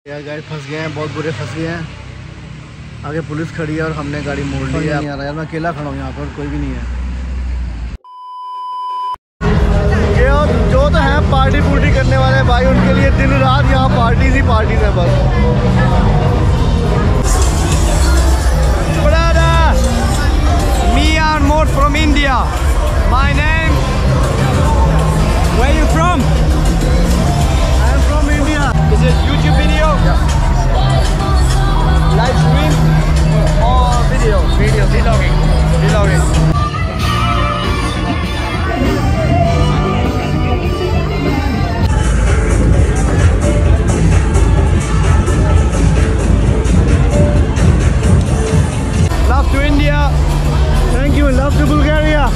यार गाड़ी फंस गए हैं, बहुत बुरे फंस गए हैं। आगे पुलिस खड़ी है और हमने गाड़ी मोड़ ली है। यार मैं अकेला खड़ा हूँ यहाँ पर, कोई भी नहीं है। ये और जो तो है पार्टी पुर्टी करने वाले भाई, उनके लिए दिन रात यहाँ पार्टीज ही पार्टीज है बस। Me are more from India. My name. Where you from? I am from India. Is it YouTube video? Yeah. Live stream or video? Video. Vlogging. Vlogging. Love to India. Thank you. Love to Bulgaria.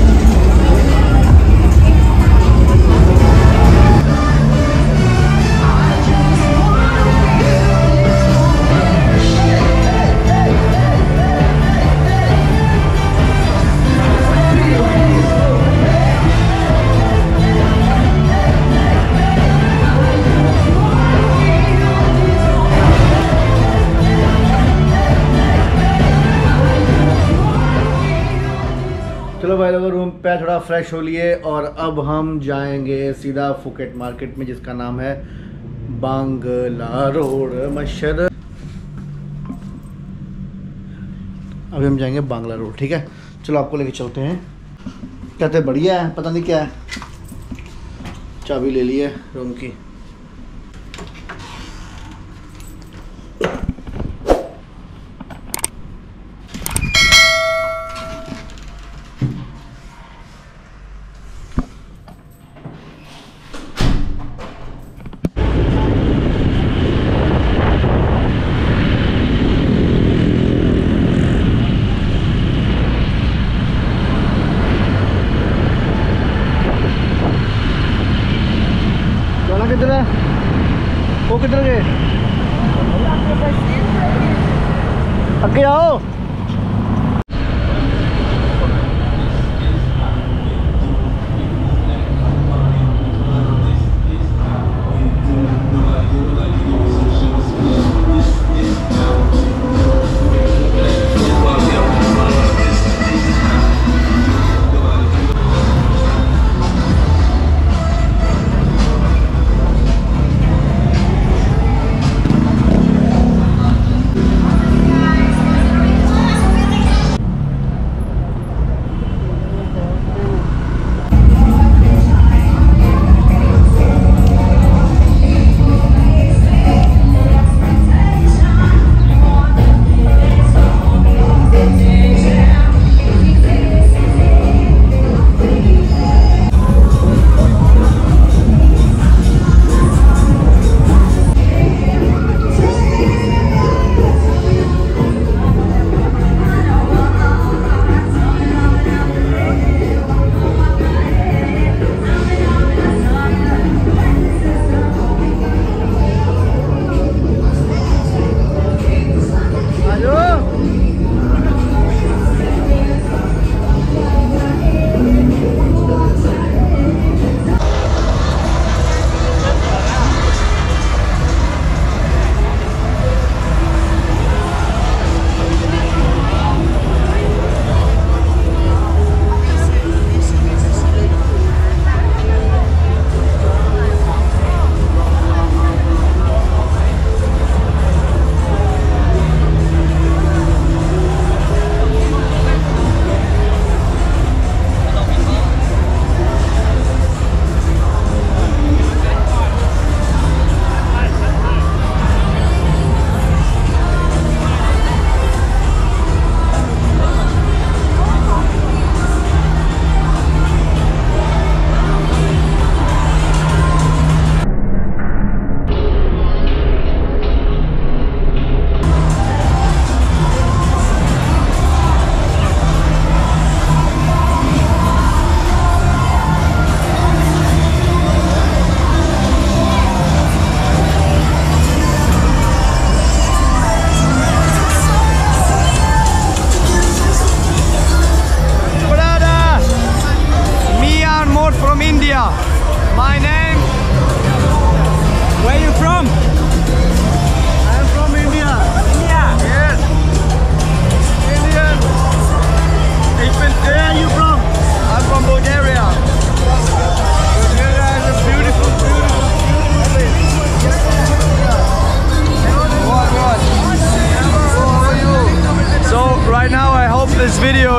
चलो भाई लोग room पे थोड़ा fresh हो लिए और अब हम जाएंगे सीधा फुकेट मार्केट में, जिसका नाम है बांग्ला रोड मशर। अभी हम जाएंगे बांग्ला रोड, ठीक है। चलो आपको लेके चलते हैं। कहते बढ़िया है, पता नहीं क्या है। चाबी ले ली है रूम की। किधर है वो, किधर गए? आगे आओ।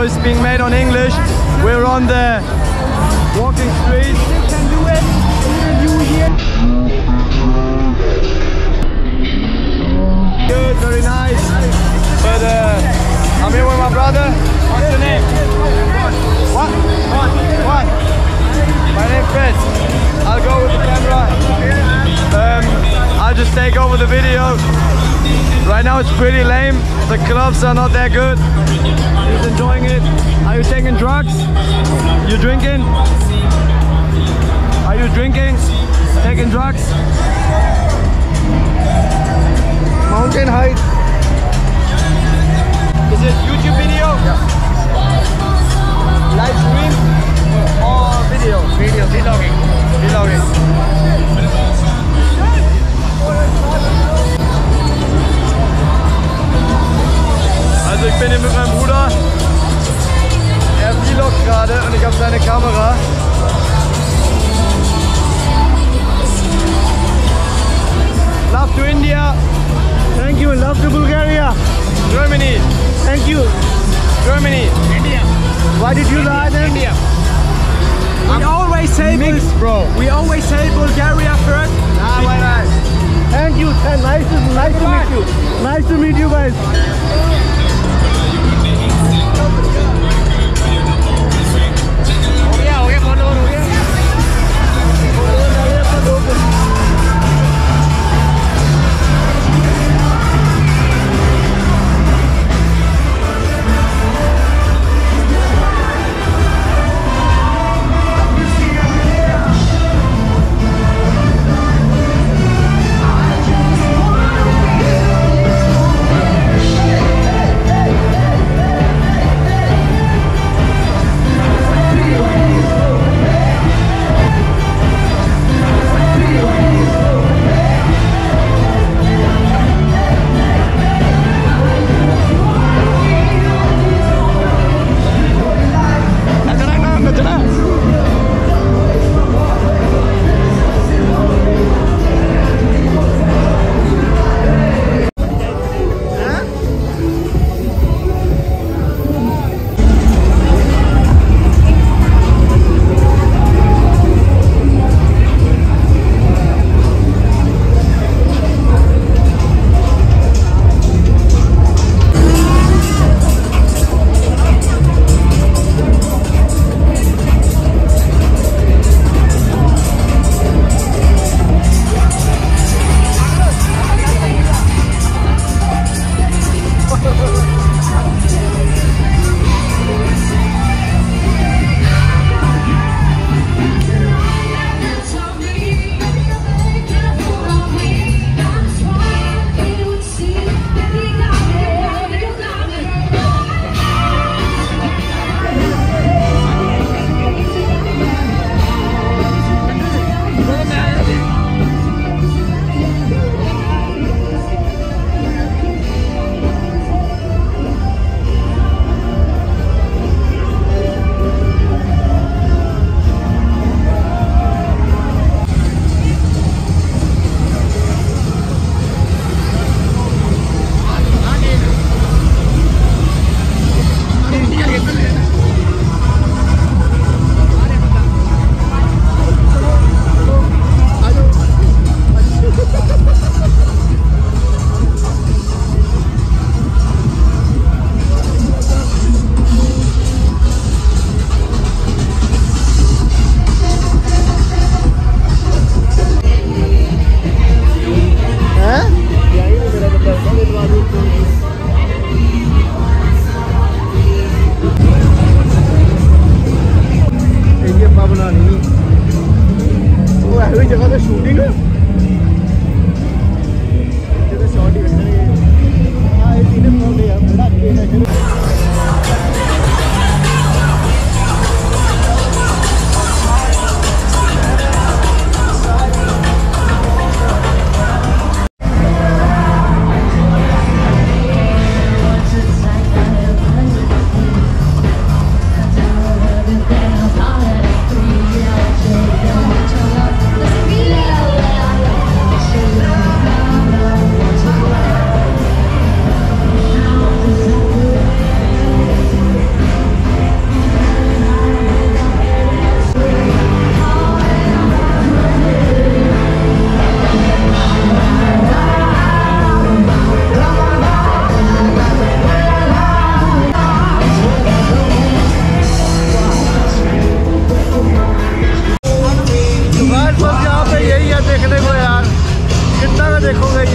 is being made on English. We're on the walking street. Good, very nice. But I'm here with my brother. What's your name? What? What? My name's Chris. I'll go with the camera. I'll just take over the video. Right now it's pretty lame. The clubs are not that good. He's enjoying it. Are you taking drugs? You drinking? Are you drinking? Taking drugs? Mountain height. Is it YouTube video? Yeah. Live stream or video? Video, vlogging. Vlogging. Also ich bin hier mit meinem Bruder. Er vloggt gerade und ich habe seine Kamera. Love to India. Thank you. Love to Bulgaria. Germany. Thank you. Germany. India. Why did you lie then? India. We always say Mixed, bro. we always say Bulgaria first. Why not? Thank you. Nice to meet you. Nice to meet you guys. हो गया phone हो गया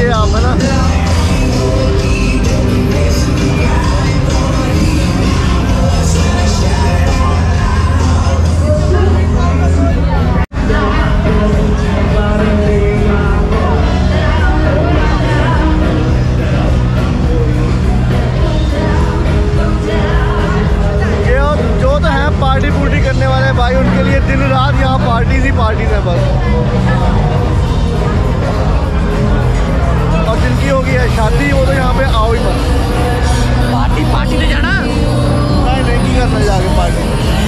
जाएंगे आप, है ना। Party पूर्टी करने वाले भाई, उनके लिए दिन रात यहाँ पार्टीज ही पार्टीज है बस। और जिनकी होगी है शादी, वो तो यहाँ पे आओ ही मत। पार्टी ले जाना नहीं करना जाके पार्टी।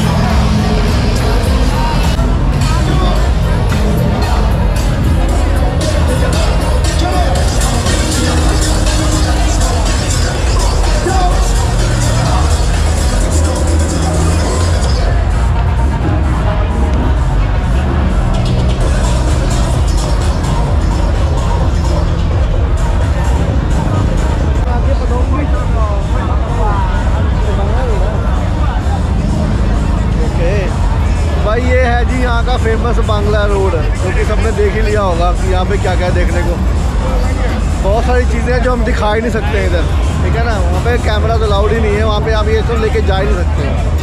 भाई ये है जी यहाँ का फेमस बांग्ला रोड, जो कि सबने देख ही लिया होगा कि यहाँ पे क्या क्या है देखने को। बहुत सारी चीज़ें हैं जो हम दिखा ही नहीं सकते इधर, ठीक है ना। वहाँ पे कैमरा तो अलाउड ही नहीं है, वहाँ पे हम ये सब लेके जा ही नहीं सकते।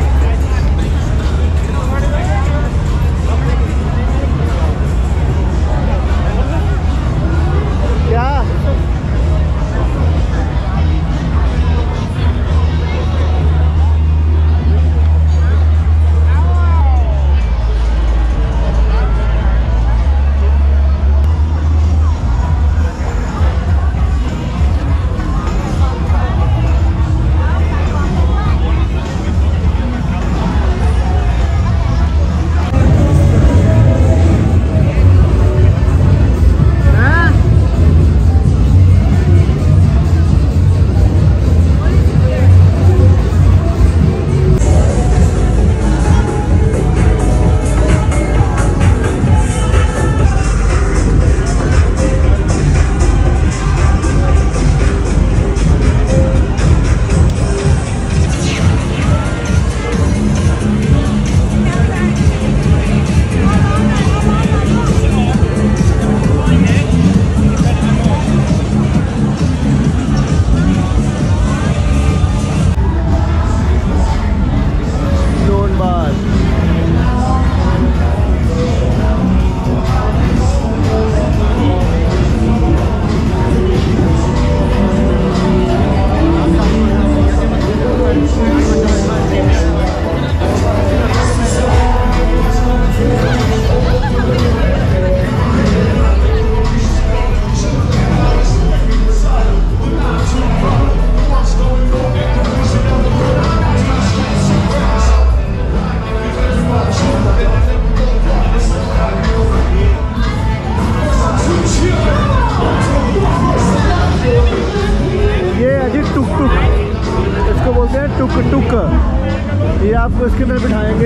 ये आपको इसके अंदर बिठाएंगे,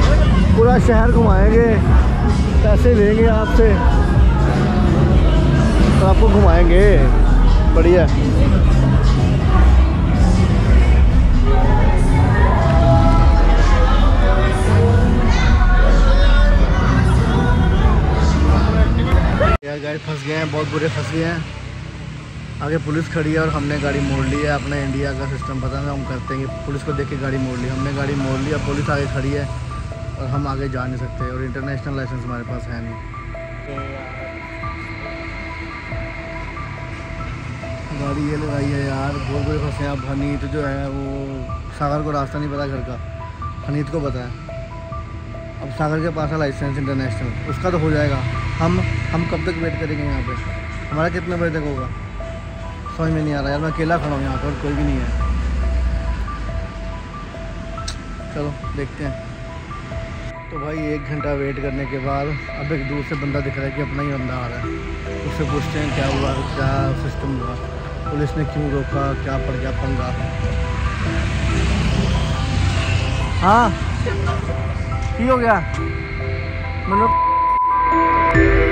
पूरा शहर घुमाएंगे, पैसे लेंगे आपसे तो आपको घुमाएंगे। बढ़िया। यार गाड़ी फंस गए हैं, बहुत बुरे फंस गए हैं। आगे पुलिस खड़ी है और हमने गाड़ी मोड़ ली है। अपना इंडिया का सिस्टम पता है, हम करते हैं कि पुलिस को देख के गाड़ी मोड़ ली, हमने गाड़ी मोड़ ली, अब पुलिस आगे खड़ी है और हम आगे जा नहीं सकते और इंटरनेशनल लाइसेंस हमारे पास है नहीं। गाड़ी ये लगाई है यार, बहुत बुरे फंसे हैं। अब हनीत जो है वो, सागर को रास्ता नहीं पता घर का, हनीत को पता है। अब सागर के पास है लाइसेंस इंटरनेशनल, उसका तो हो जाएगा। हम कब तक वेट करेंगे यहाँ पे? हमारा कितने बजे तक होगा समझ में नहीं आ रहा यार। मैं अकेला खड़ा हूँ यहाँ पर, कोई भी नहीं है। चलो देखते हैं। तो भाई 1 घंटा वेट करने के बाद अब एक दूर से बंदा दिख रहा है कि अपना ही बंदा आ रहा है। उससे पूछते हैं क्या हुआ, क्या सिस्टम हुआ, पुलिस ने क्यों रोका, क्या पड़ गया पंगा। हाँ की हो गया मैंने